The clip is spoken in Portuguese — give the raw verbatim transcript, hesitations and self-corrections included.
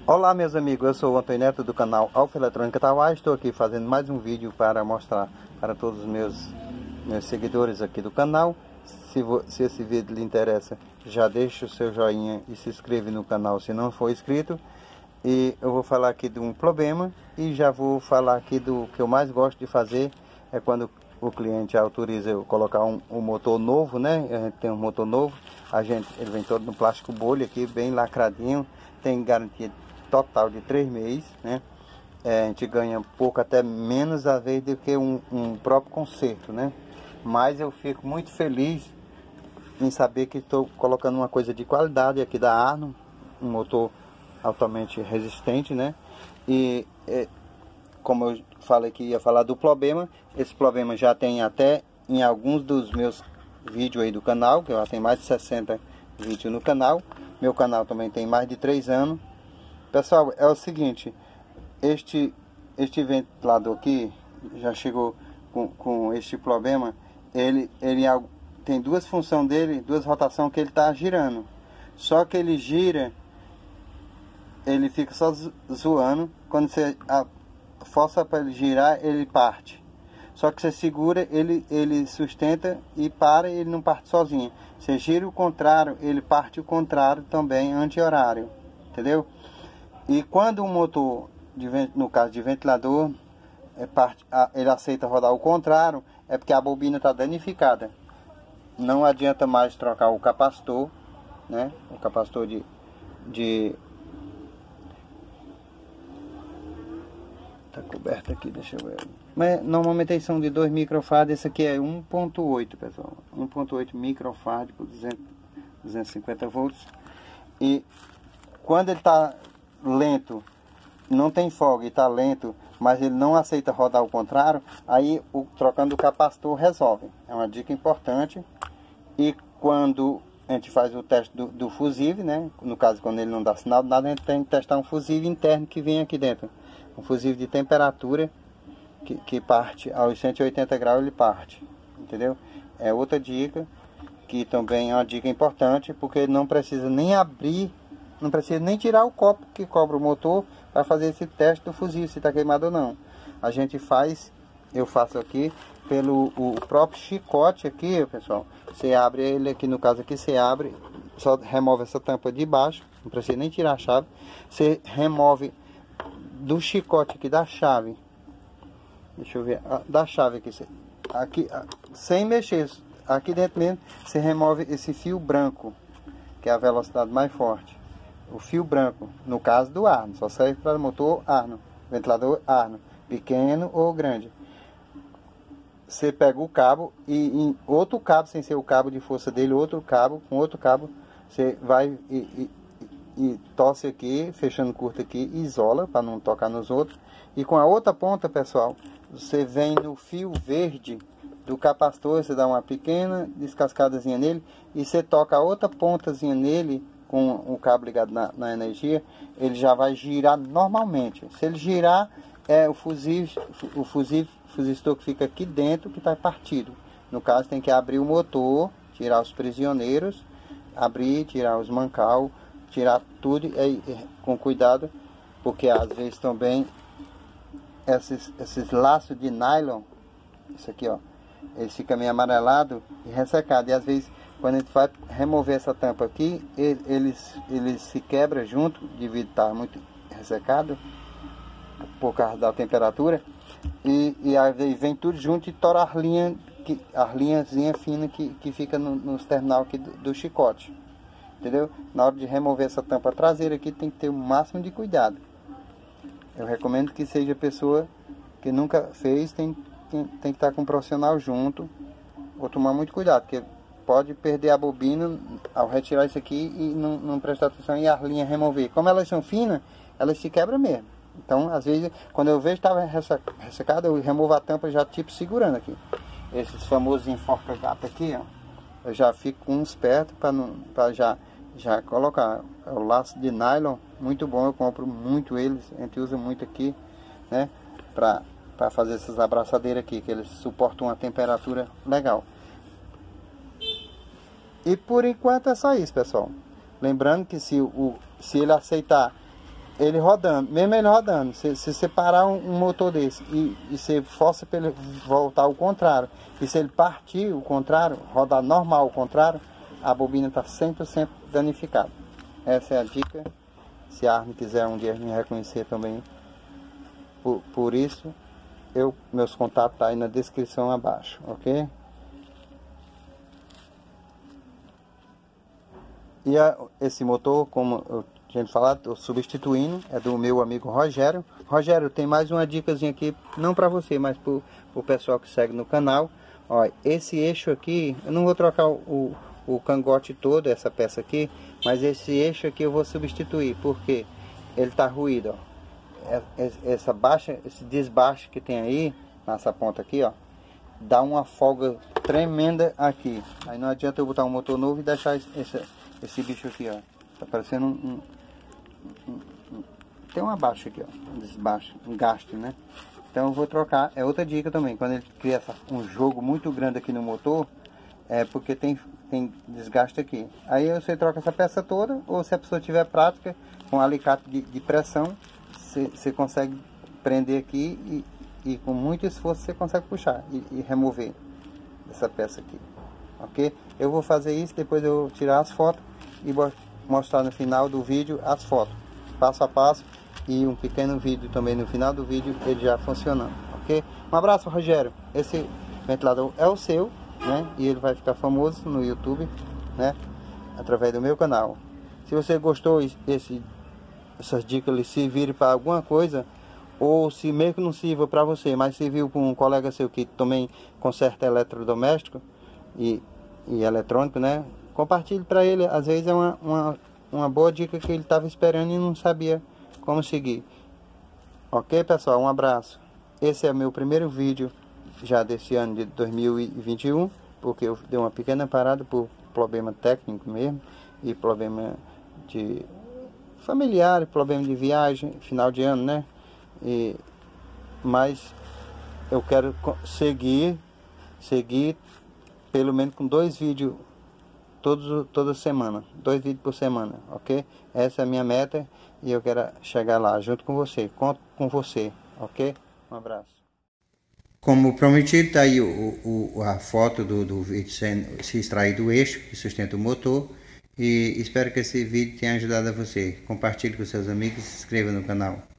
Olá meus amigos, eu sou o Antônio Neto do canal Alfa Eletrônica Tauá. Estou aqui fazendo mais um vídeo para mostrar para todos os meus, meus seguidores aqui do canal. Se, vo, se esse vídeo lhe interessa, já deixa o seu joinha e se inscreve no canal se não for inscrito. E eu vou falar aqui de um problema e já vou falar aqui do que eu mais gosto de fazer. É quando o cliente autoriza eu colocar um, um motor novo, né? A gente tem um motor novo, a gente, ele vem todo no plástico bolha aqui, bem lacradinho, tem garantia total de três meses, né? É, a gente ganha pouco, até menos às vezes do que um, um próprio conserto, né? Mas eu fico muito feliz em saber que estou colocando uma coisa de qualidade aqui da Arno, um motor altamente resistente, né? E é, como eu falei que ia falar do problema, esse problema já tem até em alguns dos meus vídeos aí do canal, que eu já tenho mais de sessenta vídeos no canal. Meu canal também tem mais de três anos. Pessoal, é o seguinte, este, este ventilador aqui já chegou com, com este problema. Ele, ele tem duas funções dele, duas rotações que ele está girando. Só que ele gira, ele fica só zoando. Quando você a, força para ele girar, ele parte. Só que você segura, ele, ele sustenta e para, ele não parte sozinho. Você gira o contrário, ele parte o contrário também, anti-horário. Entendeu? E quando o motor, de, no caso de ventilador, é parte, ele aceita rodar o contrário, é porque a bobina está danificada. Não adianta mais trocar o capacitor, né? O capacitor de... de tá coberto aqui, deixa eu ver. Mas normalmente eles são de dois microfarad, esse aqui é um ponto oito, pessoal. um ponto oito microfarad por duzentos, duzentos e cinquenta volts. E quando ele está lento, não tem folga e está lento, mas ele não aceita rodar ao contrário, aí o, trocando o capacitor resolve. É uma dica importante. E quando a gente faz o teste do, do fusível, né? No caso, quando ele não dá sinal de nada, a gente tem que testar um fusível interno que vem aqui dentro. Um fusível de temperatura que, que parte aos cento e oitenta graus, ele parte. Entendeu? É outra dica, que também é uma dica importante, porque ele não precisa nem abrir, não precisa nem tirar o copo que cobre o motor para fazer esse teste do fusível, se está queimado ou não. A gente faz, eu faço aqui, pelo o próprio chicote aqui, pessoal. Você abre ele aqui, no caso aqui, você abre, só remove essa tampa de baixo, não precisa nem tirar a chave. Você remove do chicote aqui da chave, deixa eu ver, da chave aqui, aqui sem mexer, aqui dentro mesmo, você remove esse fio branco, que é a velocidade mais forte. O fio branco, no caso do Arno, só serve para motor Arno, ventilador Arno, pequeno ou grande. Você pega o cabo e em outro cabo, sem ser o cabo de força dele, outro cabo, com outro cabo, você vai e, e, e torce aqui, fechando curto aqui, isola para não tocar nos outros. E com a outra ponta, pessoal, você vem no fio verde do capacitor, você dá uma pequena descascadazinha nele e você toca a outra pontazinha nele, com o cabo ligado na, na energia, ele já vai girar normalmente. Se ele girar, é o fusível, o fusível, fusistor que fica aqui dentro que está partido. No caso, tem que abrir o motor, tirar os prisioneiros, abrir, tirar os mancal, tirar tudo e, com cuidado, porque às vezes também esses, esses laços de nylon, isso aqui, ó, ele fica meio amarelado e ressecado, e às vezes quando a gente vai remover essa tampa aqui, ele, eles, eles se quebra junto, devido estar muito ressecado, por causa da temperatura, e, e às vezes vem tudo junto e tora as linhas, que, as linhazinhas finas que, que fica no, nos terminal aqui do, do chicote, entendeu? Na hora de remover essa tampa traseira aqui, tem que ter o máximo de cuidado. Eu recomendo que seja pessoa que nunca fez, tem, tem, tem que estar com um profissional junto, ou tomar muito cuidado, porque pode perder a bobina ao retirar isso aqui e não, não prestar atenção e as linhas remover. Como elas são finas, elas se quebram mesmo. Então, às vezes, quando eu vejo que estava ressecado, eu removo a tampa já tipo segurando aqui. Esses famosos enforca-gato aqui, ó, eu já fico com uns perto para já, já colocar. É o laço de nylon, muito bom, eu compro muito eles, a gente usa muito aqui, né, para para fazer essas abraçadeiras aqui, que eles suportam uma temperatura legal. E por enquanto é só isso, pessoal. Lembrando que se, o, se ele aceitar ele rodando, mesmo ele rodando, se, se você parar um, um motor desse e, e você força para ele voltar ao contrário, e se ele partir o contrário, rodar normal o contrário, a bobina está cem por cento danificada. Essa é a dica. Se a Armin quiser um dia me reconhecer também por, por isso, eu, meus contatos estão tá aí na descrição abaixo, ok? E a, esse motor, como eu tinha falado, estou substituindo, é do meu amigo Rogério. Rogério, tem mais uma dicasinha aqui, não para você, mas para o pessoal que segue no canal. Olha, esse eixo aqui, eu não vou trocar o, o, o cangote todo, essa peça aqui, mas esse eixo aqui eu vou substituir, porque ele está ruído, ó. Essa baixa, esse desbaixo que tem aí, nessa ponta aqui, ó, dá uma folga tremenda aqui. Aí não adianta eu botar um motor novo e deixar esse, esse, esse bicho aqui, ó. Tá parecendo um, um, um, um... Tem uma baixa aqui, ó, um desbaixo, um gasto, né? Então eu vou trocar. É outra dica também, quando ele cria essa, um jogo muito grande aqui no motor, é porque tem, tem desgaste aqui. Aí você troca essa peça toda, ou se a pessoa tiver prática, com alicate de, de pressão, você consegue prender aqui e, e com muito esforço você consegue puxar e, e remover essa peça aqui, ok? Eu vou fazer isso, depois eu vou tirar as fotos e vou mostrar no final do vídeo as fotos, passo a passo, e um pequeno vídeo também no final do vídeo, ele já funcionando, ok? Um abraço, Rogério. Esse ventilador é o seu, né? E ele vai ficar famoso no YouTube, né? Através do meu canal. Se você gostou esse essas dicas lhe servirem para alguma coisa, ou se mesmo que não sirva para você, mas serviu para um colega seu que também conserta eletrodoméstico e, e eletrônico, né? Compartilhe para ele, às vezes é uma, uma, uma boa dica que ele estava esperando e não sabia como seguir. Ok, pessoal? Um abraço. Esse é meu primeiro vídeo já desse ano de dois mil e vinte e um, porque eu dei uma pequena parada por problema técnico mesmo e problema de familiar, problema de viagem, final de ano, né? E, mas eu quero seguir, seguir pelo menos com dois vídeos todos, toda semana, dois vídeos por semana, ok? Essa é a minha meta e eu quero chegar lá junto com você, conto com você, ok? Um abraço. Como prometido, tá aí o, o, a foto do, do vídeo sendo, se extrair do eixo que sustenta o motor. E espero que esse vídeo tenha ajudado a você. Compartilhe com seus amigos e se inscreva no canal.